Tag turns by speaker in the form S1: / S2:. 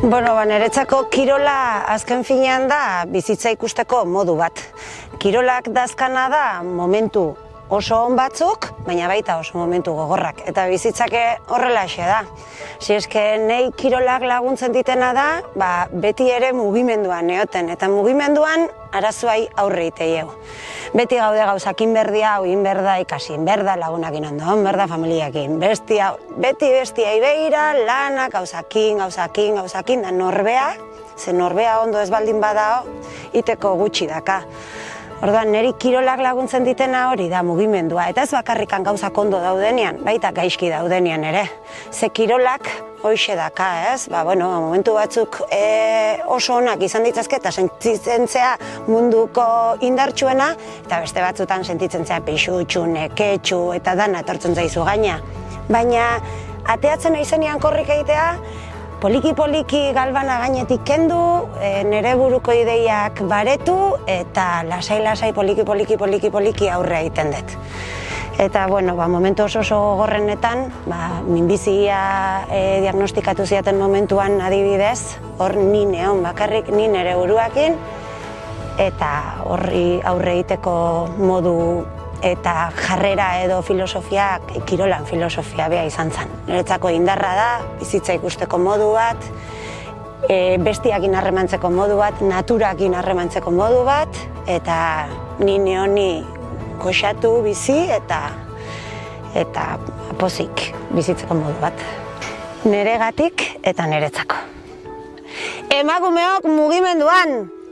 S1: Niretzako kirola azken finean da bizitza ikusteko modu bat. Kirolak dazkana da momentu oso on batzuk, baina baita oso momentu gogorrak. Eta bizitzake horrelaxe da. Nei kirolak laguntzen ditena da, beti ere mugimenduan egoten. Eta mugimenduan arazoai aurre iteieu. Beti gaude gauzak berdia, hau inberda, ikasi inberda, lagunakin ondo inberda, familiakin. Beti bestiai begira, lanak, gauzakin, da norbea, ze norbea ondo ez baldin badao, iteko gutxi daka. Orduan, niri kirolak laguntzen ditena hori da mugimendua, eta ez bakarrikan gauzak ondo daudenean, baita gaizki daudenean ere. Ze kirolak hoxe daka, ez? Momentu batzuk oso onak izan ditzazke eta sentitzen zea munduko indartsuena, eta beste batzutan sentitzen zea pixutxu, neketxu eta dana etortzen zaizu gaina. Baina, ateatzen aizenean korrik egitea, poliki-poliki galbana gainetik kendu, nire buruko ideiak baretu, eta lasai-lasai poliki aurrea egiten dut. Eta, momentu oso gogorrenetan, minbizia diagnostikatu ziaten momentuan adibidez, hor ni neon bakarrik, ni nire buruakin, eta horri aurre egiteko modu eta jarrera edo filosofiak, kirolan filosofia bea izan zen. Niretzako indarra da, bizitza ikusteko modu bat, bestiakin harremantzeko modu bat, naturakin harremantzeko modu bat, eta ni neoni goxatu bizi eta pozik bizitzeko modu bat. Niregatik eta niretzako. Emakumeok mugimenduan!